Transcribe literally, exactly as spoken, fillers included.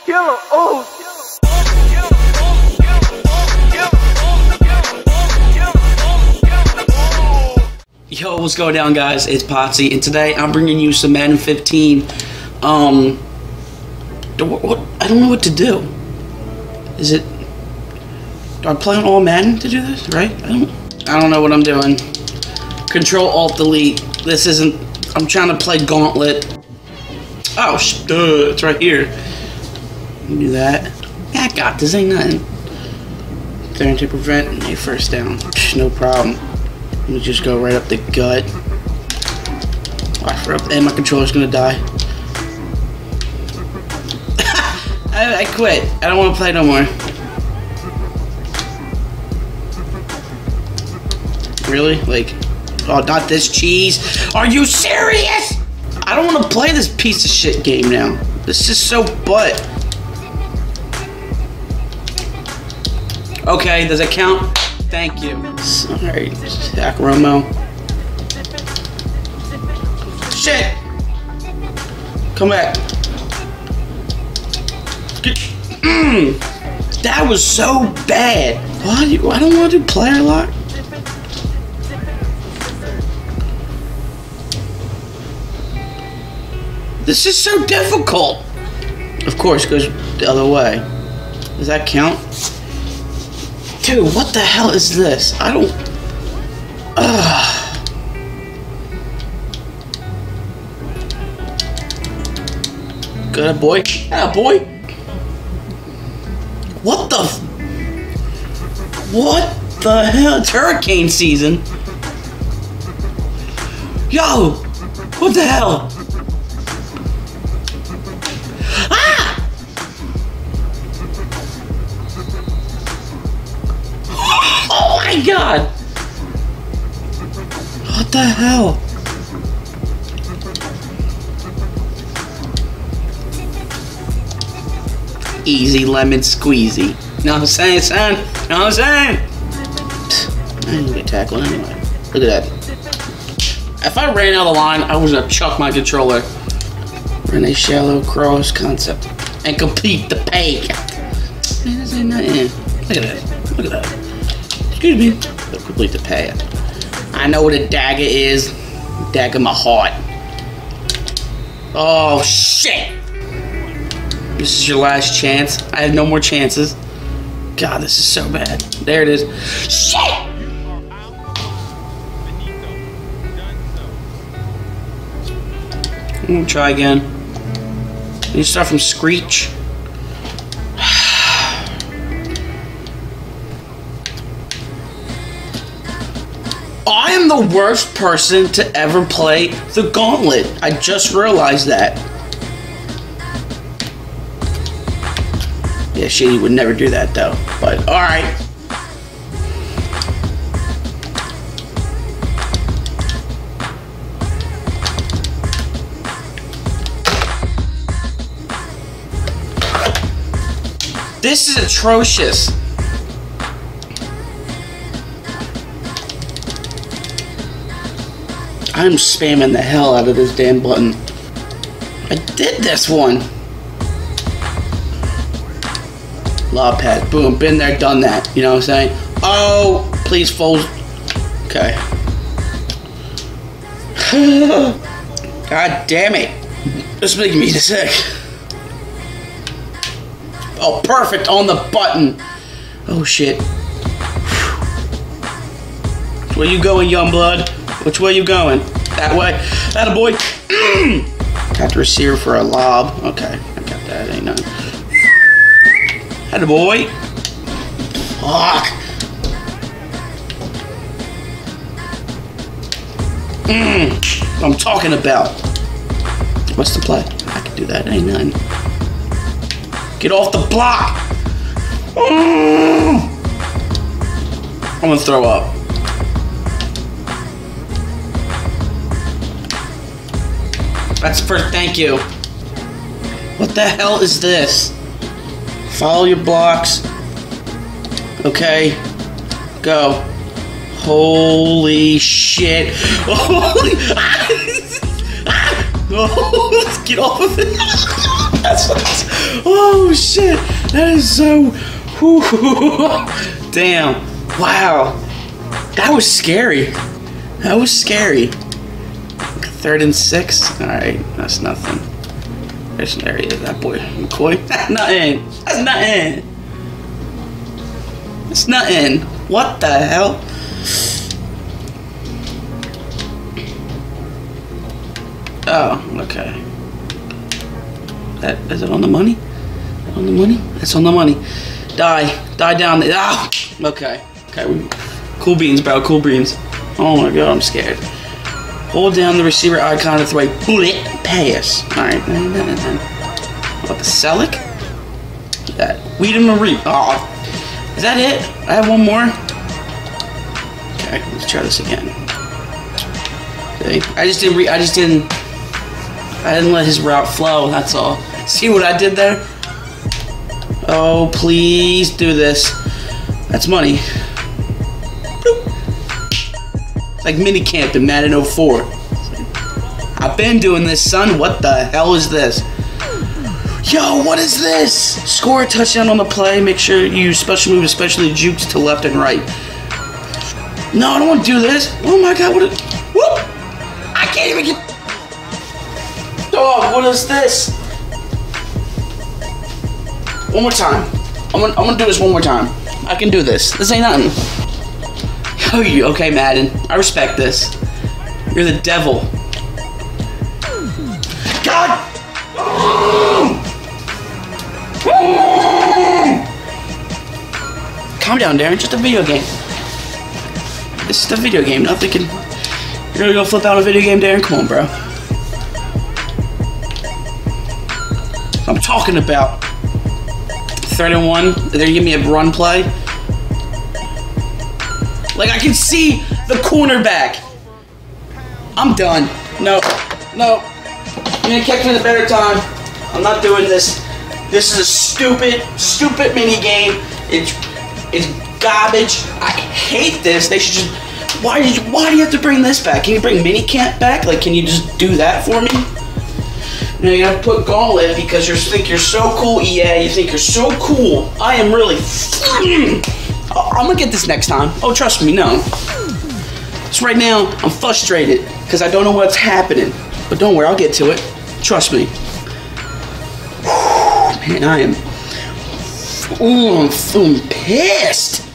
killer, oh, Yo, what's going down, guys? It's Potsy, and today I'm bringing you some Madden fifteen. Um, what, what, I don't know what to do. Is it? Do I play on all Madden to do this? Right? I don't. I don't know what I'm doing. Control Alt Delete. This isn't. I'm trying to play Gauntlet. Oh, sh duh, it's right here. Do that. Yeah, I got this. Ain't nothing. Clearing to prevent a first down. No problem. Let me just go right up the gut. Watch for up, and my controller's gonna die. I, I quit. I don't want to play no more. Really? Like, oh, not this cheese. Are you serious? I don't want to play this piece of shit game now. This is so butt. Okay, does it count? Thank you. Alright, Zach Romo. Shit! Come back. Mm, that was so bad. What? I don't want to do player lock. This is so difficult. Of course, it goes the other way. Does that count? Dude, what the hell is this? I don't... Ugh. Good boy. Yeah, boy. What the... F what the hell? It's hurricane season. Yo! What the hell? Oh my god! What the hell? Easy lemon squeezy. Know what I'm saying, son? Know what I'm saying? I didn't get tackled anyway. Look at that. If I ran out of the line, I was gonna chuck my controller. Run a shallow cross concept and complete the pay. Man, this ain't nothing. Look at that. Look at that. Excuse me. But complete the path. I know what a dagger is. Dagger my heart. Oh shit! This is your last chance. I have no more chances. God, this is so bad. There it is. Shit! I'm gonna try again. You start from screech. I am the worst person to ever play the Gauntlet. I just realized that. Yeah, Shady would never do that though. But alright. This is atrocious. I'm spamming the hell out of this damn button. I did this one. Lob pad. Boom. Been there, done that. You know what I'm saying? Oh, please fold. Okay. God damn it. This is making me sick. Oh, perfect on the button. Oh, shit. Where you going, young blood? Which way you going? That way. Atta boy. Got the receiver for a lob. Okay, I got that. Ain't nothing. Atta boy. Fuck. Mm, what I'm talking about. What's the play? I can do that. Ain't nothing. Get off the block. Mm. I'm gonna throw up. That's first, thank you. What the hell is this? Follow your blocks. Okay. Go. Holy shit. Holy. Oh, let's get off of it. That's what Oh shit! That is so. Damn! Wow! That was scary. That was scary. Third and six. All right, that's nothing. There's an area. That boy McCoy. That's nothing. That's nothing. That's nothing. What the hell? Oh, okay. That is it on the money? On the money? That's on the money. Die. Die down there. Ah! Okay. Okay. We, cool beans, bro. Cool beans. Oh my god, I'm scared. Hold down the receiver icon to throw a bullet pass. Alright. What, the Selleck? That. Weedham Marie. Oh. Is that it? I have one more. Okay, let's try this again. Okay. I just didn't re I just didn't I didn't let his route flow, that's all. See what I did there? Oh, please do this. That's money. It's like mini camp in Madden oh four. I've been doing this, son. What the hell is this? Yo, what is this? Score a touchdown on the play. Make sure you use special move, especially jukes to left and right. No, I don't want to do this. Oh my god, what is... Whoop! I can't even get... Dog, what is this? One more time. I'm gonna, I'm gonna do this one more time. I can do this. This ain't nothing. Oh, you okay, Madden? I respect this. You're the devil. God! Calm down, Darren. Just a video game. This is a video game. Nothing can. You're gonna go flip out a video game, Darren? Come on, bro. I'm talking about. Third and one. They're gonna give me a run play. Like, I can see the cornerback. I'm done. No. No. You're gonna catch me in a better time. I'm not doing this. This is a stupid, stupid mini game. It's it's garbage. I hate this. They should just... Why did you, why do you have to bring this back? Can you bring minicamp back? Like, can you just do that for me? Now you have to put Gauntlet because you think you're so cool. Yeah, you think you're so cool. I am really... I'm gonna get this next time. Oh, trust me, no. So right now, I'm frustrated because I don't know what's happening. But don't worry, I'll get to it. Trust me. Man, I am... Ooh, I'm feeling pissed.